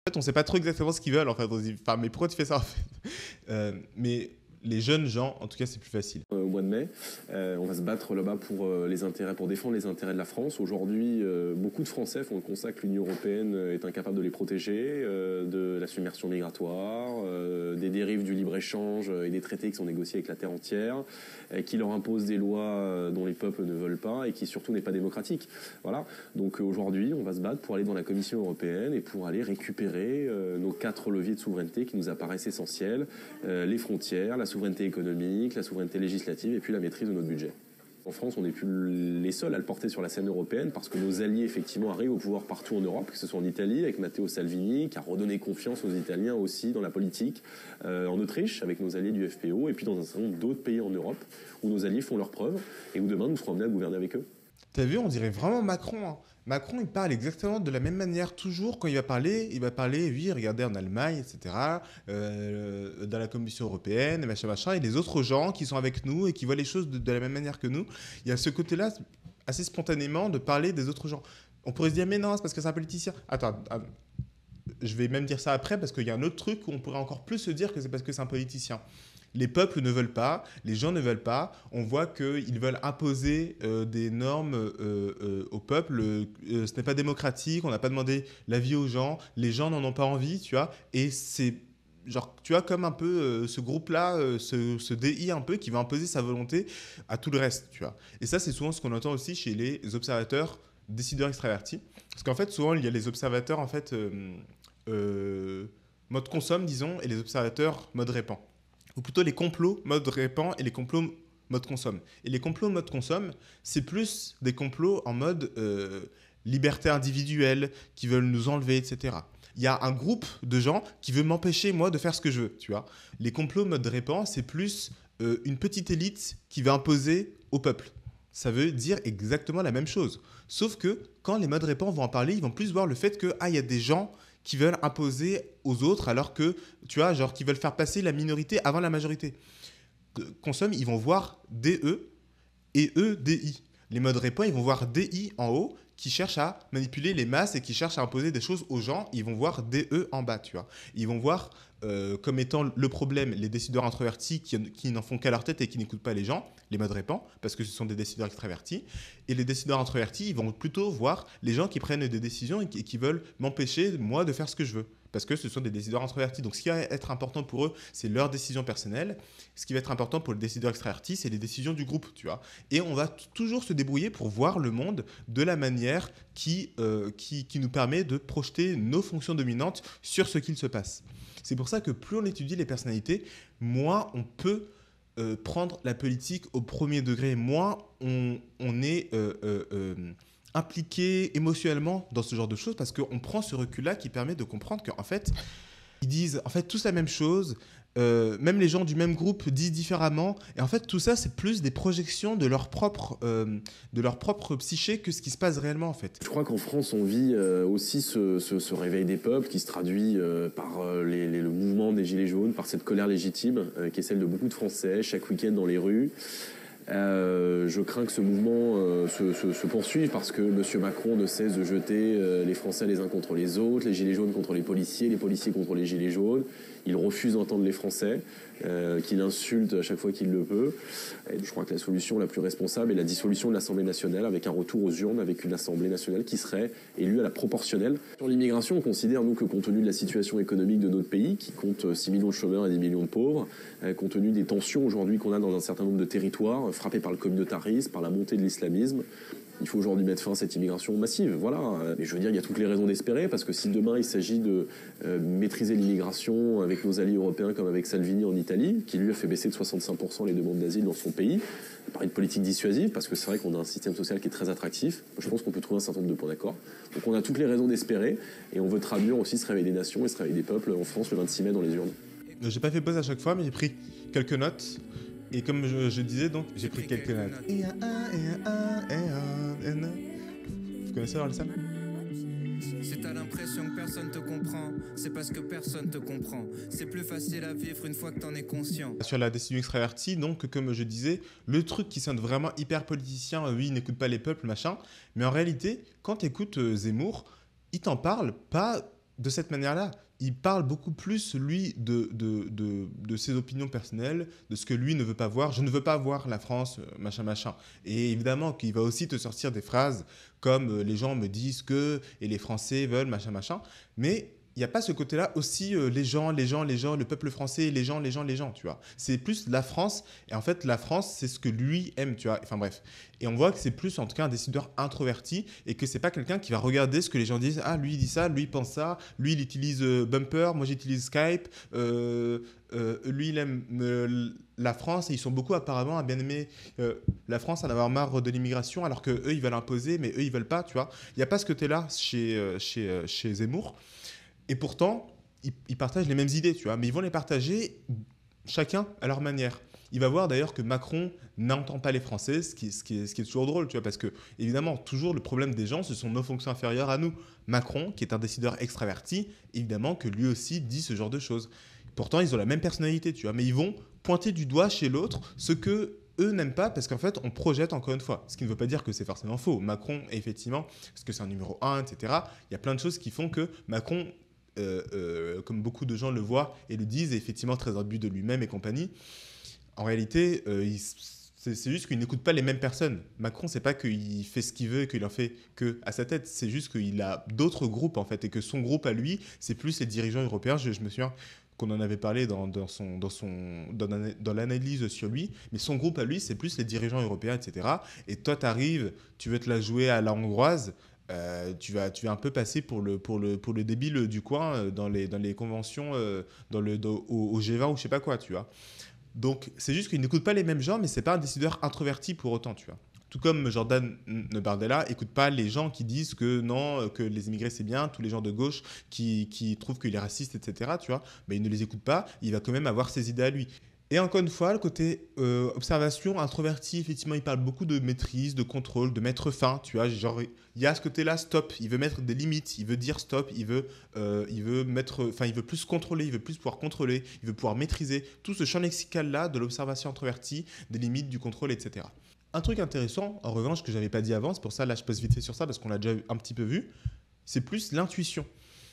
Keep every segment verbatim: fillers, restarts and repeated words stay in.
En fait, on sait pas trop exactement ce qu'ils veulent, en fait. On se dit, enfin, mais pourquoi tu fais ça, en fait? Euh, mais les jeunes gens, en tout cas, c'est plus facile. Au mois de mai, euh, on va se battre là-bas pour euh, les intérêts, pour défendre les intérêts de la France. Aujourd'hui, euh, beaucoup de Français font le constat que l'Union européenne est incapable de les protéger, euh, de la submersion migratoire, euh, des dérives du libre-échange et des traités qui sont négociés avec la terre entière, euh, qui leur imposent des lois dont les peuples ne veulent pas et qui surtout n'est pas démocratique. Voilà. Donc euh, aujourd'hui, on va se battre pour aller dans la Commission européenne et pour aller récupérer euh, nos quatre leviers de souveraineté qui nous apparaissent essentiels, euh, les frontières, la souveraineté économique, la souveraineté législative et puis la maîtrise de notre budget. En France, on n'est plus les seuls à le porter sur la scène européenne parce que nos alliés, effectivement, arrivent au pouvoir partout en Europe, que ce soit en Italie, avec Matteo Salvini, qui a redonné confiance aux Italiens aussi dans la politique, euh, en Autriche, avec nos alliés du F P O, et puis dans un certain nombre d'autres pays en Europe, où nos alliés font leurs preuves et où demain, nous serons amenés à gouverner avec eux. T'as vu, on dirait vraiment Macron, hein. Macron, il parle exactement de la même manière toujours. Quand il va parler, il va parler, oui, regardez en Allemagne, et cetera, euh, dans la Commission européenne, et machin, machin, et les autres gens qui sont avec nous et qui voient les choses de, de la même manière que nous. Il y a ce côté-là, assez spontanément, de parler des autres gens. On pourrait se dire, mais non, c'est parce que c'est un politicien. Attends, attends, je vais même dire ça après, parce qu'il y a un autre truc où on pourrait encore plus se dire que c'est parce que c'est un politicien. Les peuples ne veulent pas, les gens ne veulent pas. On voit qu'ils veulent imposer euh, des normes euh, euh, au peuple. Euh, ce n'est pas démocratique, on n'a pas demandé l'avis aux gens. Les gens n'en ont pas envie, tu vois. Et c'est genre, tu vois, comme un peu euh, ce groupe-là, euh, ce, ce D I un peu, qui va imposer sa volonté à tout le reste, tu vois. Et ça, c'est souvent ce qu'on entend aussi chez les observateurs décideurs extravertis. Parce qu'en fait, souvent, il y a les observateurs, en fait, euh, euh, mode consomme, disons, et les observateurs mode répand. Ou plutôt les complots mode répand et les complots mode consomme. Et les complots mode consomme, c'est plus des complots en mode euh, liberté individuelle, qui veulent nous enlever, et cetera. Il y a un groupe de gens qui veut m'empêcher, moi, de faire ce que je veux, tu vois. Les complots mode répand, c'est plus euh, une petite élite qui va imposer au peuple. Ça veut dire exactement la même chose. Sauf que quand les modes répand vont en parler, ils vont plus voir le fait que, ah, il y a des gens qui veulent imposer aux autres alors que, tu vois, genre, qui veulent faire passer la minorité avant la majorité. Consomme, ils vont voir D E et E, D I. Les modes répand, ils vont voir D I en haut qui cherchent à manipuler les masses et qui cherchent à imposer des choses aux gens. Ils vont voir D E en bas, tu vois. Ils vont voir euh, comme étant le problème les décideurs introvertis qui, qui n'en font qu'à leur tête et qui n'écoutent pas les gens, les modes répand, parce que ce sont des décideurs extravertis. Et les décideurs introvertis, ils vont plutôt voir les gens qui prennent des décisions et qui, et qui veulent m'empêcher, moi, de faire ce que je veux. Parce que ce sont des décideurs introvertis. Donc, ce qui va être important pour eux, c'est leurs décisions personnelles. Ce qui va être important pour les décideurs extravertis, c'est les décisions du groupe, tu vois. Et on va t- toujours se débrouiller pour voir le monde de la manière qui, euh, qui, qui nous permet de projeter nos fonctions dominantes sur ce qu'il se passe. C'est pour ça que plus on étudie les personnalités, moins on peut euh, prendre la politique au premier degré, moins on, on est... Euh, euh, euh, impliqué émotionnellement dans ce genre de choses parce qu'on prend ce recul-là qui permet de comprendre qu'en fait, ils disent en fait tous la même chose, euh, même les gens du même groupe disent différemment, et en fait tout ça c'est plus des projections de leur propre, euh, de leur propre psyché que ce qui se passe réellement en fait. Je crois qu'en France, on vit euh, aussi ce, ce, ce réveil des peuples qui se traduit euh, par euh, les, les, le mouvement des Gilets jaunes, par cette colère légitime euh, qui est celle de beaucoup de Français chaque week-end dans les rues. Euh, je crains que ce mouvement euh, se, se, se poursuive parce que M. Macron ne cesse de jeter euh, les Français les uns contre les autres, les gilets jaunes contre les policiers, les policiers contre les gilets jaunes. Il refuse d'entendre les Français, euh, qu'il insulte à chaque fois qu'il le peut. Et je crois que la solution la plus responsable est la dissolution de l'Assemblée nationale avec un retour aux urnes, avec une Assemblée nationale qui serait élue à la proportionnelle. Sur l'immigration, on considère, nous, que compte tenu de la situation économique de notre pays, qui compte six millions de chômeurs et dix millions de pauvres, euh, compte tenu des tensions aujourd'hui qu'on a dans un certain nombre de territoires, frappés par le communautarisme, par la montée de l'islamisme, il faut aujourd'hui mettre fin à cette immigration massive. Voilà. Mais je veux dire, il y a toutes les raisons d'espérer, parce que si demain il s'agit de euh, maîtriser l'immigration avec nos alliés européens, comme avec Salvini en Italie, qui lui a fait baisser de soixante-cinq pour cent les demandes d'asile dans son pays, par une politique dissuasive, parce que c'est vrai qu'on a un système social qui est très attractif. Je pense qu'on peut trouver un certain nombre de points d'accord. Donc on a toutes les raisons d'espérer, et on veut traduire aussi ce réveil des nations et ce réveil des peuples en France le vingt-six mai dans les urnes. J'ai pas fait pause à chaque fois, mais j'ai pris quelques notes. Et comme je, je disais, donc, j'ai pris quelques notes. Et un, et un, et un, et un. Vous connaissez alors les salles? Si t'as l'impression que personne te comprend, c'est parce que personne te comprend. C'est plus facile à vivre une fois que t'en es conscient. Sur la décision extravertie, donc, comme je disais, le truc qui sonne vraiment hyper politicien, euh, oui, il n'écoute pas les peuples, machin. Mais en réalité, quand tu écoutes euh, Zemmour, il t'en parle pas de cette manière-là. Il parle beaucoup plus, lui, de, de, de, de ses opinions personnelles, de ce que lui ne veut pas voir. Je ne veux pas voir la France, machin, machin. Et évidemment qu'il va aussi te sortir des phrases comme euh, les gens me disent que, et les Français veulent, machin, machin. Mais il n'y a pas ce côté-là aussi, euh, les gens, les gens, les gens, le peuple français, les gens, les gens, les gens, tu vois. C'est plus la France. Et en fait, la France, c'est ce que lui aime, tu vois. Enfin bref. Et on voit que c'est plus, en tout cas, un décideur introverti et que c'est pas quelqu'un qui va regarder ce que les gens disent. Ah, lui, il dit ça, lui, il pense ça. Lui, il utilise euh, Bumper, moi, j'utilise Skype. Euh, euh, lui, il aime euh, la France et ils sont beaucoup, apparemment, à bien aimer euh, la France, à en avoir marre de l'immigration, alors que eux, ils veulent imposer, mais eux, ils veulent pas, tu vois. Il n'y a pas ce côté-là chez, euh, chez, euh, chez Zemmour. Et pourtant, ils, ils partagent les mêmes idées, tu vois. Mais ils vont les partager chacun à leur manière. Il va voir d'ailleurs que Macron n'entend pas les Français, ce qui, ce, qui est, ce qui est toujours drôle, tu vois, parce que, évidemment, toujours le problème des gens, ce sont nos fonctions inférieures à nous. Macron, qui est un décideur extraverti, évidemment que lui aussi dit ce genre de choses. Pourtant, ils ont la même personnalité, tu vois, mais ils vont pointer du doigt chez l'autre ce que eux n'aiment pas, parce qu'en fait, on projette encore une fois. Ce qui ne veut pas dire que c'est forcément faux. Macron, effectivement, parce que c'est un numéro un, et cetera, il y a plein de choses qui font que Macron... Euh, euh, comme beaucoup de gens le voient et le disent, est effectivement très imbu de lui-même et compagnie. En réalité, euh, il, c'est, c'est juste qu'il n'écoute pas les mêmes personnes. Macron, c'est pas qu'il fait ce qu'il veut et qu'il en fait que à sa tête. C'est juste qu'il a d'autres groupes en fait et que son groupe à lui, c'est plus les dirigeants européens. Je, je me souviens qu'on en avait parlé dans, dans, son, dans, son, dans, dans l'analyse sur lui, mais son groupe à lui, c'est plus les dirigeants européens, et cetera. Et toi, tu arrives, tu veux te la jouer à la hongroise. Euh, tu, vas, tu vas un peu passer pour le, pour le, pour le débile du coin euh, dans, les, dans les conventions, euh, dans le, dans, au, au G vingt ou je sais pas quoi, tu vois. Donc, c'est juste qu'il n'écoute pas les mêmes gens, mais c'est pas un décideur introverti pour autant, tu vois. Tout comme Jordan Bardella écoute pas les gens qui disent que non, que les immigrés c'est bien, tous les gens de gauche qui, qui trouvent qu'il est raciste, et cetera, tu vois. Mais il ne les écoute pas, il va quand même avoir ses idées à lui. Et encore une fois, le côté euh, observation, introverti, effectivement, il parle beaucoup de maîtrise, de contrôle, de mettre fin, tu vois, genre, il y a ce côté-là, stop, il veut mettre des limites, il veut dire stop, il veut, euh, il veut mettre, enfin, il veut plus contrôler, il veut plus pouvoir contrôler, il veut pouvoir maîtriser tout ce champ lexical-là de l'observation introvertie, des limites, du contrôle, et cetera. Un truc intéressant, en revanche, que j'avais pas dit avant, c'est pour ça, là, je passe vite fait sur ça, parce qu'on l'a déjà un petit peu vu, c'est plus l'intuition.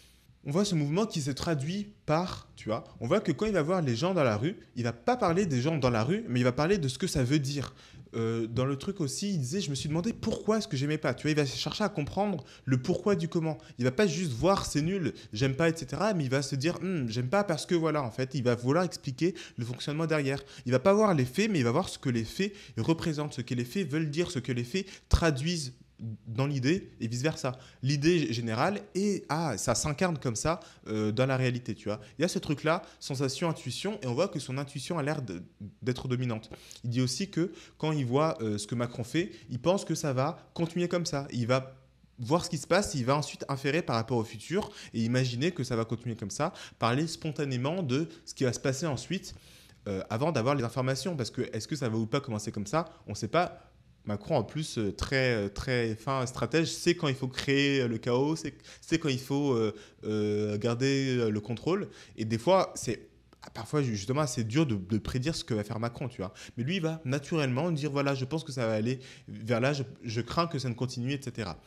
On voit ce mouvement qui se traduit par, tu vois, on voit que quand il va voir les gens dans la rue, il va pas parler des gens dans la rue, mais il va parler de ce que ça veut dire. Euh, dans le truc aussi, il disait, je me suis demandé pourquoi est-ce que j'aimais pas. Tu vois, il va chercher à comprendre le pourquoi du comment. Il va pas juste voir c'est nul, j'aime pas, et cetera. Mais il va se dire, hm, j'aime pas parce que voilà, en fait, il va vouloir expliquer le fonctionnement derrière. Il va pas voir les faits, mais il va voir ce que les faits représentent, ce que les faits veulent dire, ce que les faits traduisent dans l'idée et vice-versa. L'idée générale, et ah, ça s'incarne comme ça euh, dans la réalité, tu vois. Il y a ce truc-là, sensation, intuition, et on voit que son intuition a l'air de, d'être dominante. Il dit aussi que quand il voit euh, ce que Macron fait, il pense que ça va continuer comme ça. Il va voir ce qui se passe, il va ensuite inférer par rapport au futur et imaginer que ça va continuer comme ça, parler spontanément de ce qui va se passer ensuite euh, avant d'avoir les informations. Parce que est-ce que ça va ou pas commencer comme ça ? On ne sait pas. Macron, en plus, très, très fin stratège, sait quand il faut créer le chaos, sait, sait quand il faut euh, euh, garder le contrôle. Et des fois, c'est parfois, justement, c'est dur de, de prédire ce que va faire Macron, tu vois. Mais lui, il va naturellement dire, voilà, je pense que ça va aller vers là, je, je crains que ça ne continue, et cetera.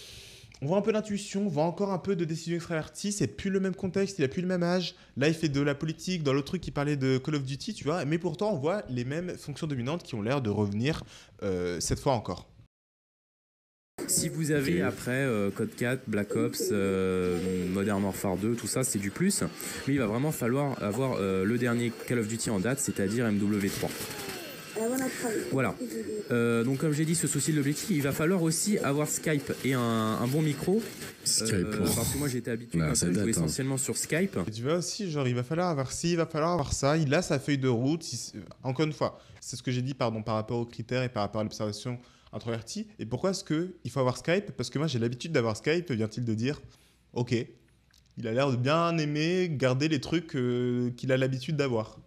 On voit un peu d'intuition, on voit encore un peu de décision extravertie, c'est plus le même contexte, il a plus le même âge. Là, il fait de la politique, dans l'autre truc, il parlait de Call of Duty, tu vois. Mais pourtant, on voit les mêmes fonctions dominantes qui ont l'air de revenir euh, cette fois encore. Si vous avez après euh, Code quatre, Black Ops, euh, Modern Warfare deux, tout ça, c'est du plus. Mais il va vraiment falloir avoir euh, le dernier Call of Duty en date, c'est-à-dire M W trois. Voilà. Euh, donc comme j'ai dit, ce souci de l'objectif, il va falloir aussi avoir Skype et un, un bon micro. Skype. Euh, parce que moi j'étais habitué Bah, à ça jouer date, essentiellement hein. sur Skype. Et tu vois aussi, genre, il va falloir avoir ci, il va falloir avoir ça. Il a sa feuille de route. Il... Encore une fois, c'est ce que j'ai dit pardon, par rapport aux critères et par rapport à l'observation introvertie. Et pourquoi est-ce qu'il faut avoir Skype ? Parce que moi j'ai l'habitude d'avoir Skype, vient-il de dire. Ok, il a l'air de bien aimer garder les trucs euh, qu'il a l'habitude d'avoir.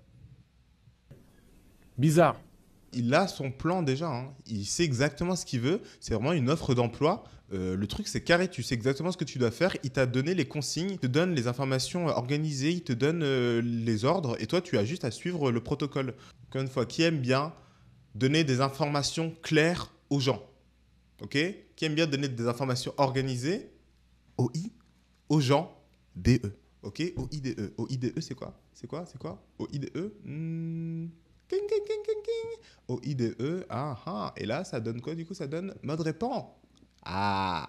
Bizarre. Il a son plan déjà, hein. Il sait exactement ce qu'il veut, c'est vraiment une offre d'emploi. Euh, le truc c'est carré, tu sais exactement ce que tu dois faire, il t'a donné les consignes, il te donne les informations organisées, il te donne euh, les ordres et toi tu as juste à suivre le protocole. Encore une fois, qui aime bien donner des informations claires aux gens, ok ? Qui aime bien donner des informations organisées, O I, aux gens, D E. Ok, O I D E. O I D E, c'est quoi? C'est quoi? C'est quoi? O I D E hmm. King, king, king, king, king. O I D E, ah ah. Et là, ça donne quoi du coup? Ça donne mode répand. Ah.